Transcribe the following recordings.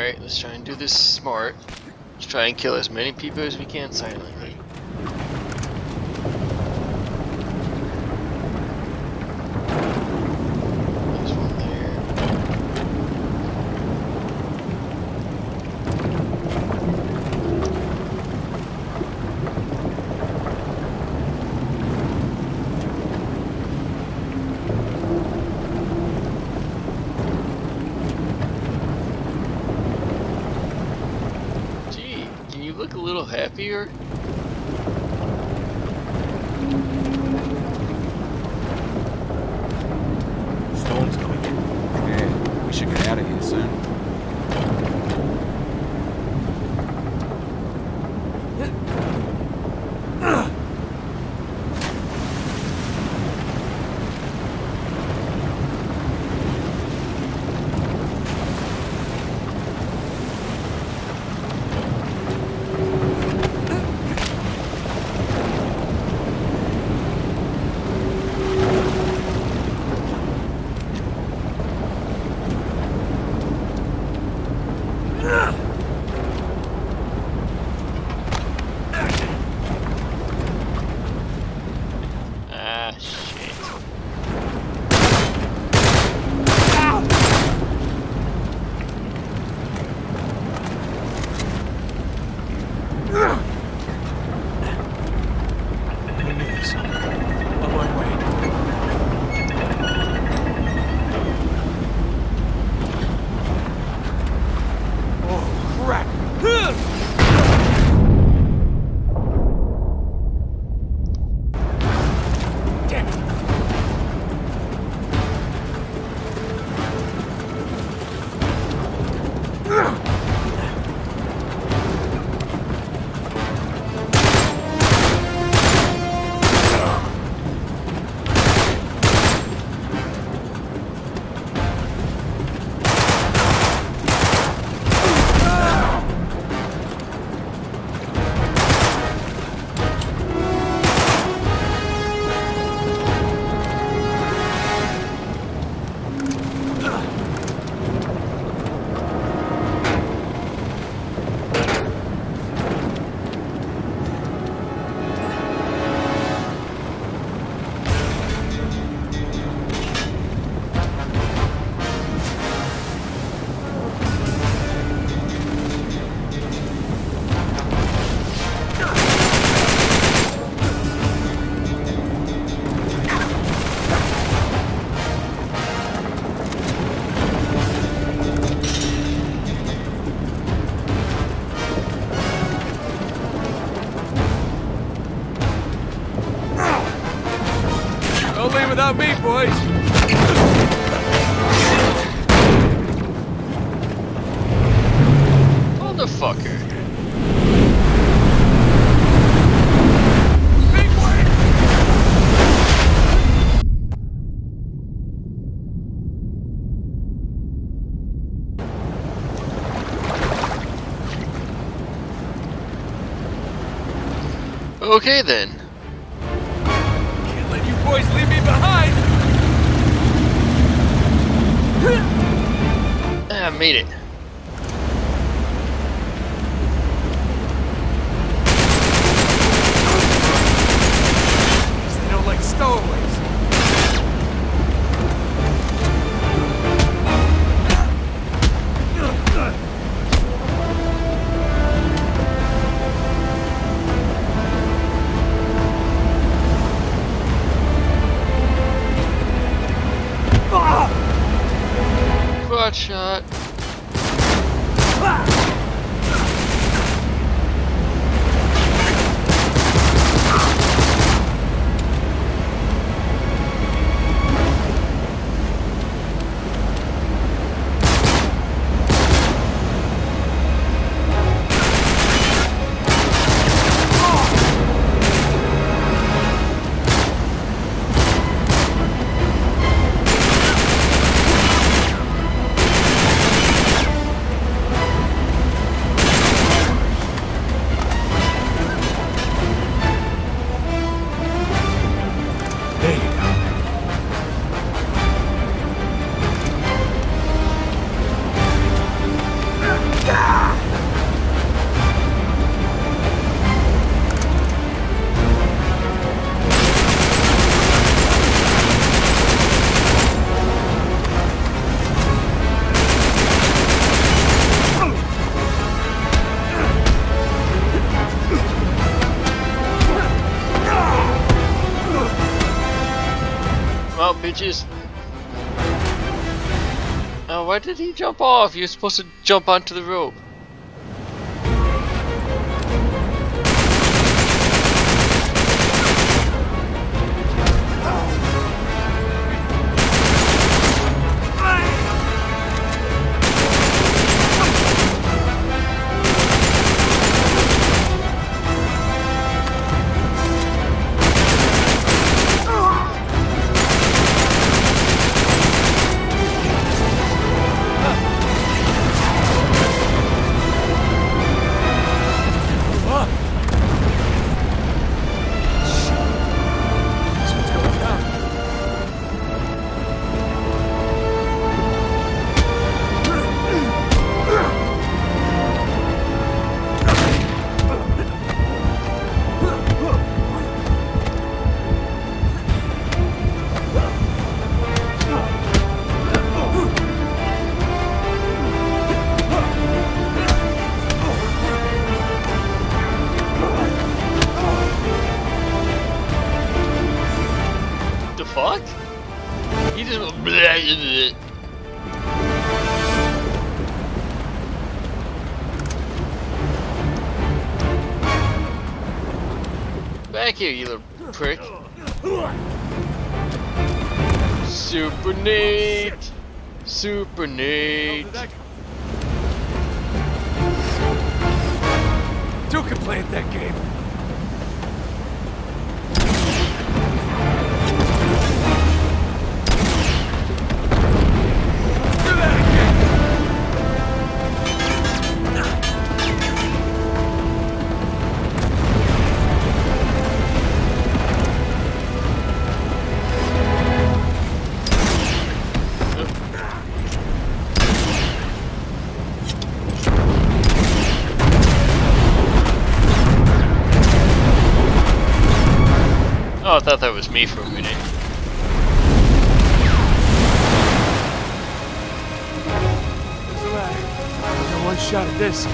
Alright, let's try and do this smart. Let's try and kill as many people as we can silently. There's one there. Look a little happier. Storm's coming in. Yeah, we should get out of here soon. Without me, boys. Motherfucker. Okay then. Can't let you boys leave me behind. I made it. They don't like stowaways. Quad shot. Come out, bitches. Oh, why did he jump off? You're supposed to jump onto the rope. Fuck? He just went bleh. Back here, you little prick. Super Nate! Super Nate! Two can play at that game. Oh, I thought that was me for a minute. There's a ladder. I got one shot at this.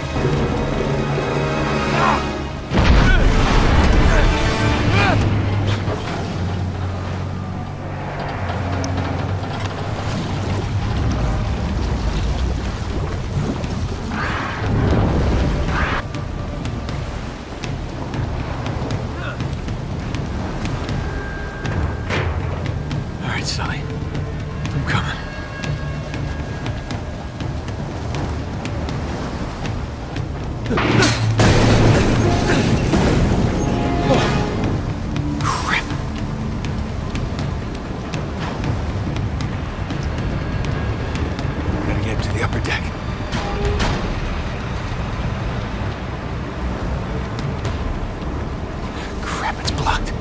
Sully, I'm coming. Oh, crap. Gotta get to the upper deck. Crap, it's blocked.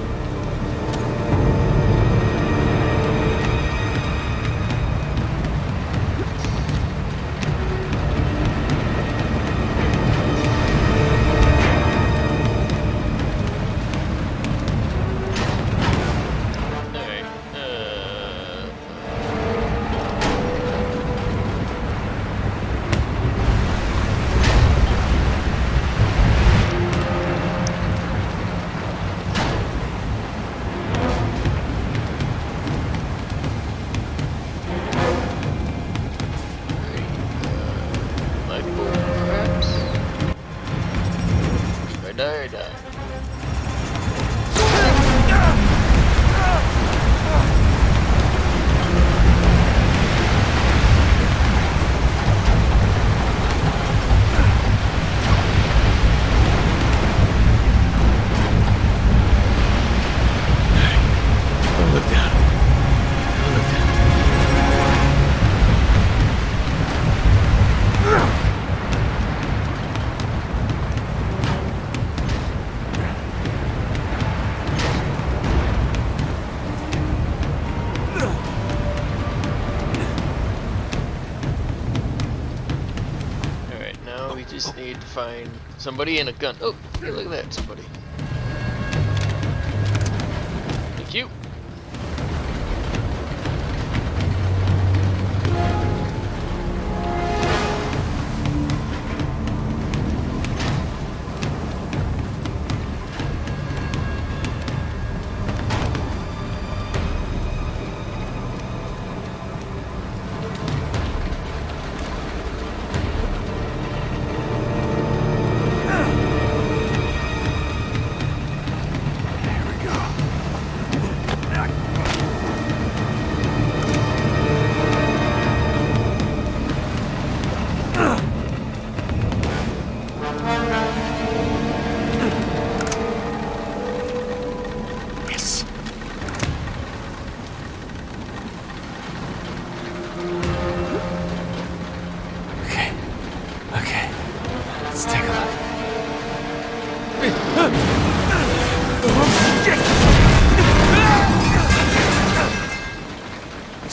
just need to find somebody and a gun. Oh, hey, look at that, somebody. Thank you.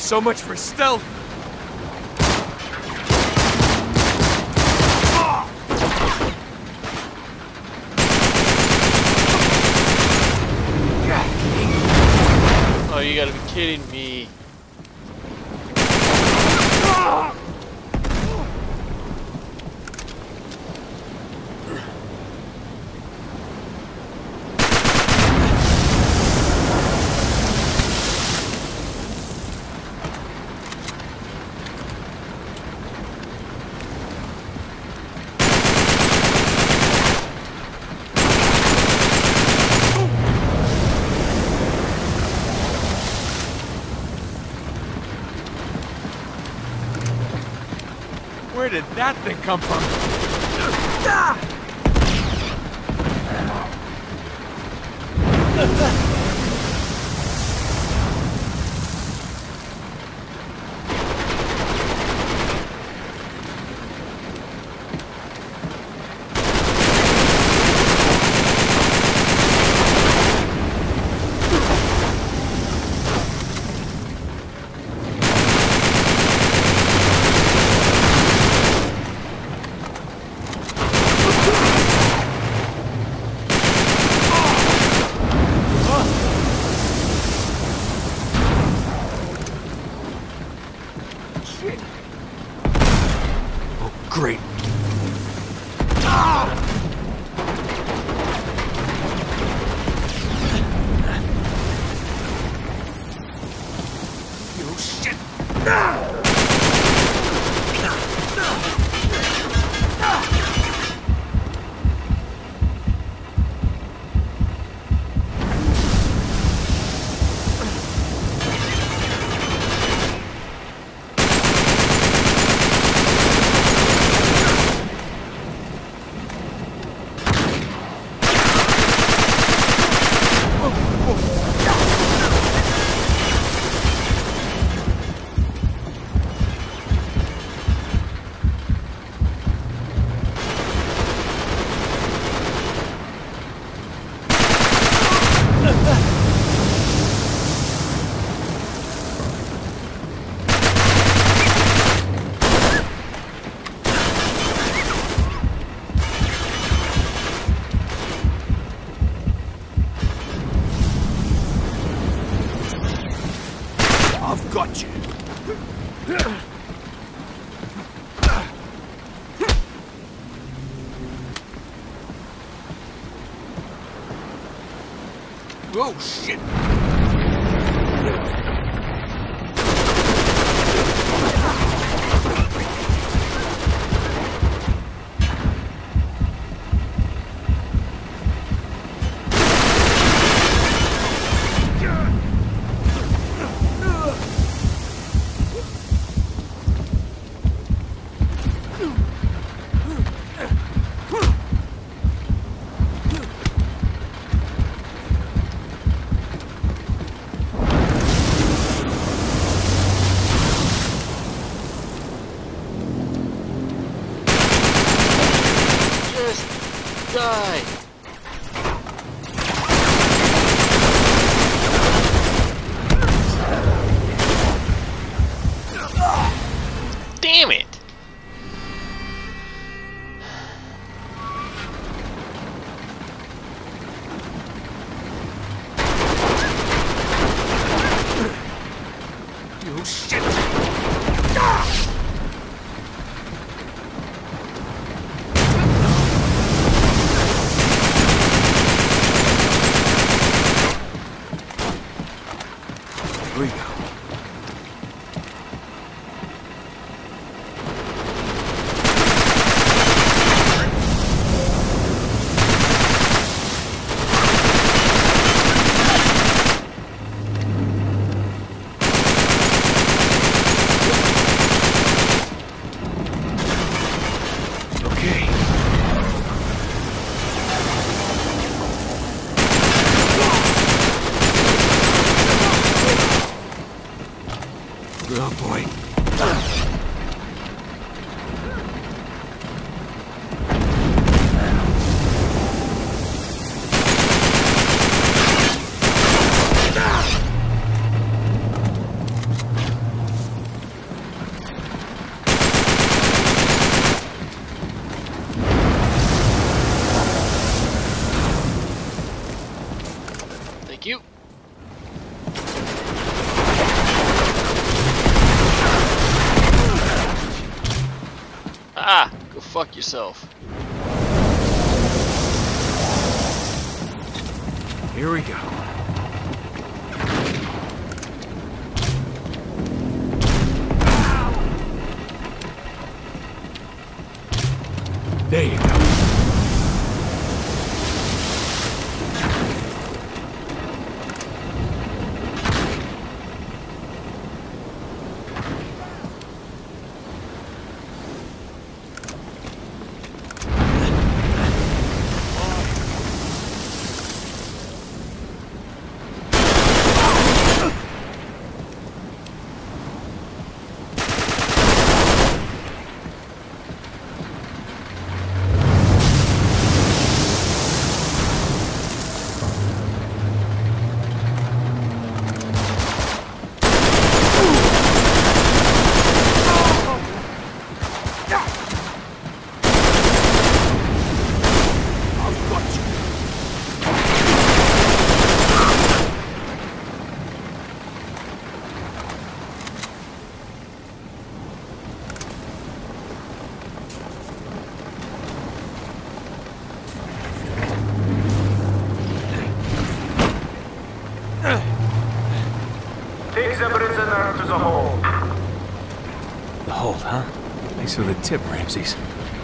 So much for stealth. Oh, you gotta be kidding me. Where did that thing come from? Great. You shit. I've got you. Oh, shit. Die! Damn it! You shit. Here we go. Okay. Oh boy. fuck yourself. Here we go. There you go. The hold, huh? Thanks for the tip, Ramses.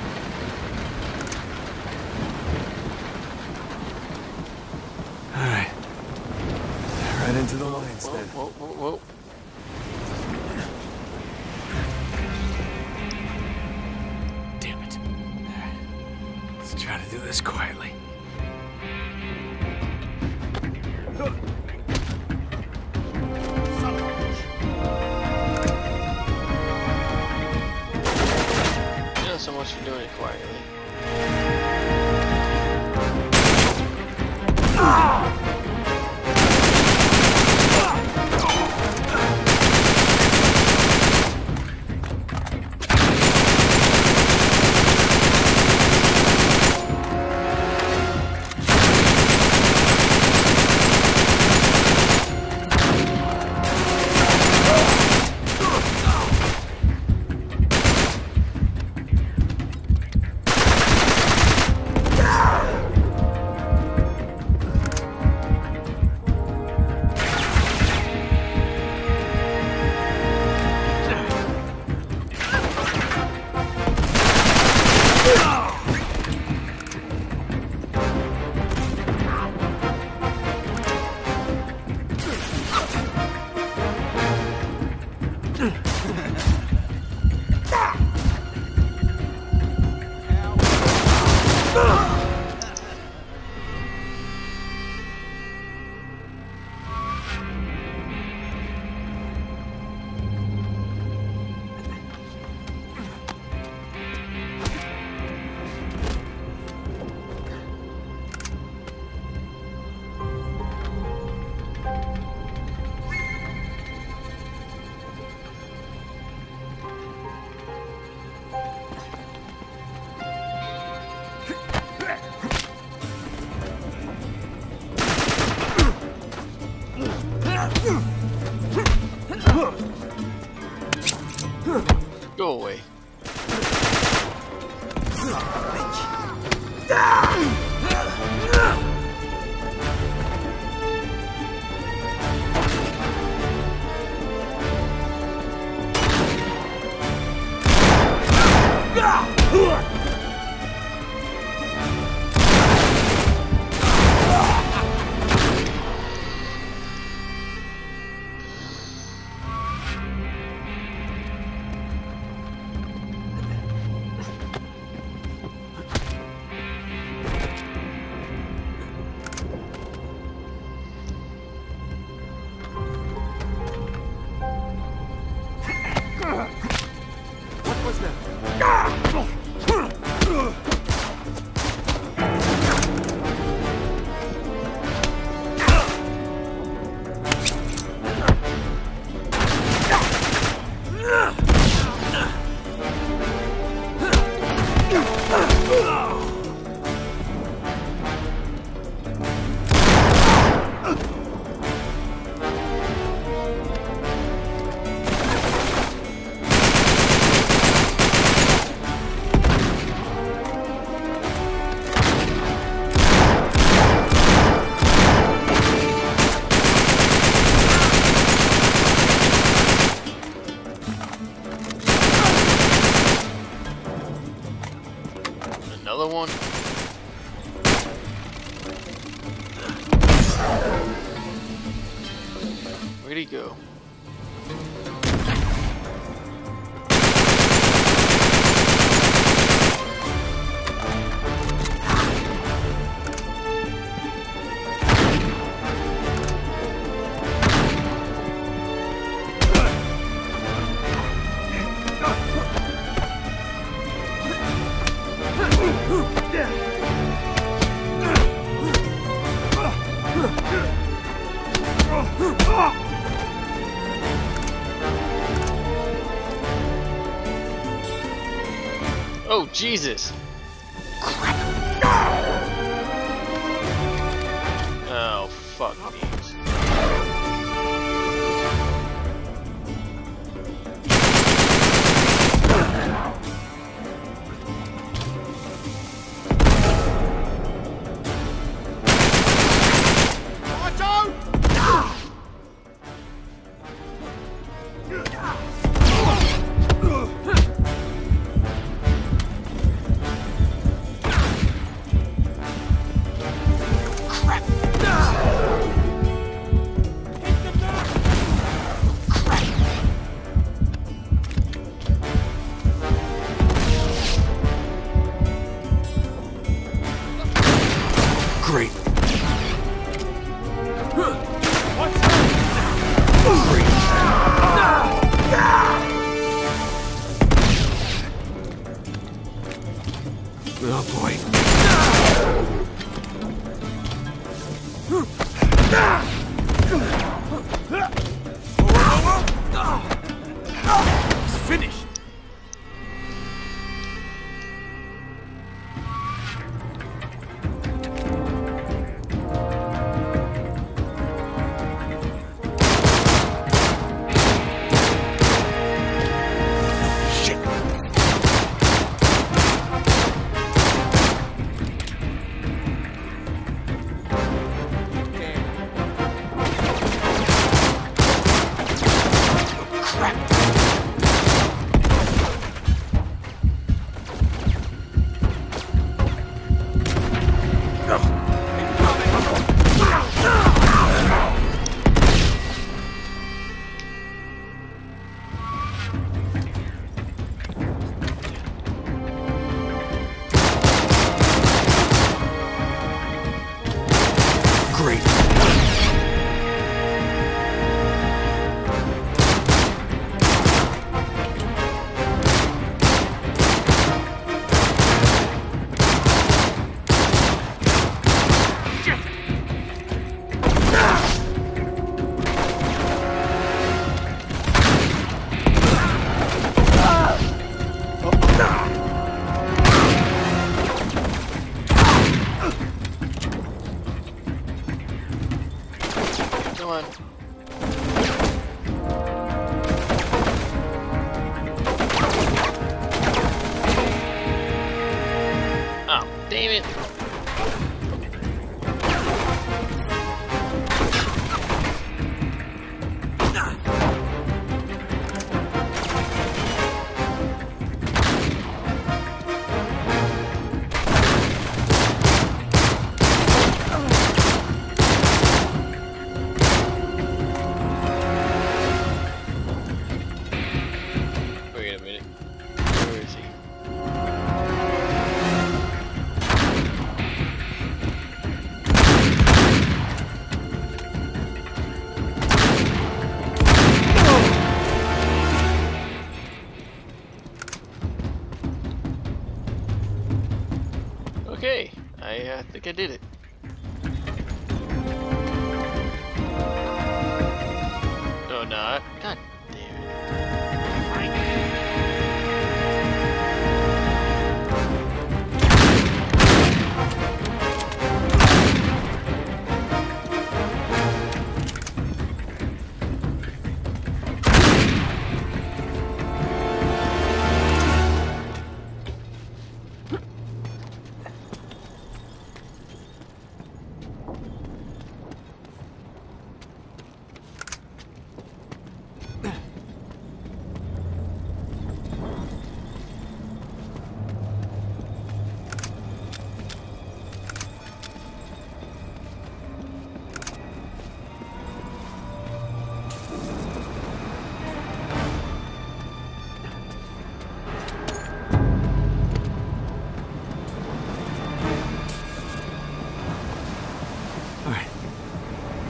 Alright. Right into the lines then. Whoa. Damn it. Alright. Let's try to do this quietly. So much for doing it quietly. Go away. another one. Where'd he go? Oh, Jesus! Oh, fuck me. Great. Oh boy. It's finished. Great. Come on. Oh, damn it. Wait a minute. Where is he? Okay, I think I did it. No, not. God damn it.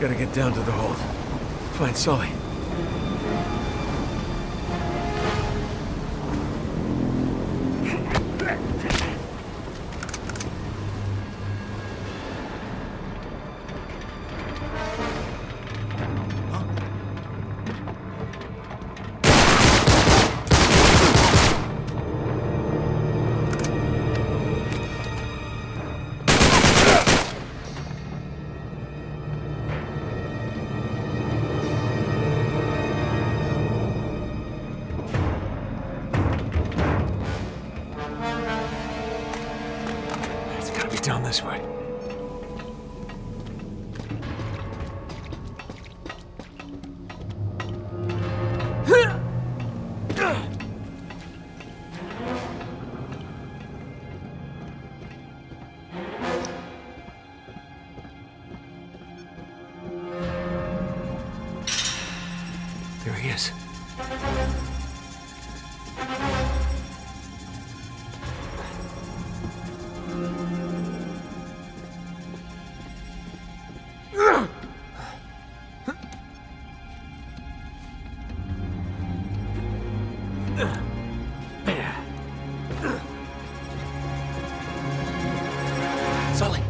Gotta get down to the hold. Find Sully. Down this way. There he is. Sully!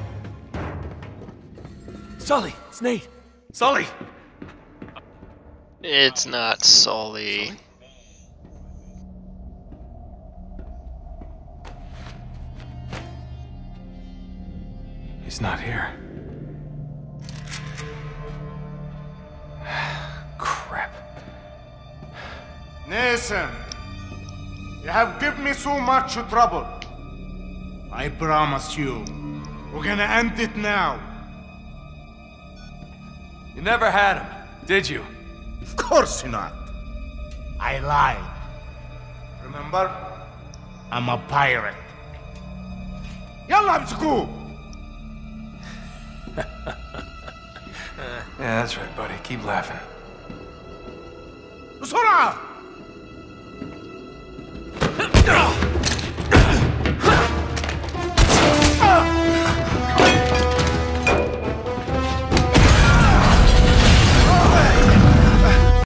Sully! It's Nate! Sully! It's not Sully. He's not here. Crap. Nathan, you have given me so much trouble. I promise you, we're gonna end it now. You never had him, did you? Of course not. I lied. Remember? I'm a pirate. Yalla, let's go! Yeah, that's right, buddy. Keep laughing. بسرعة!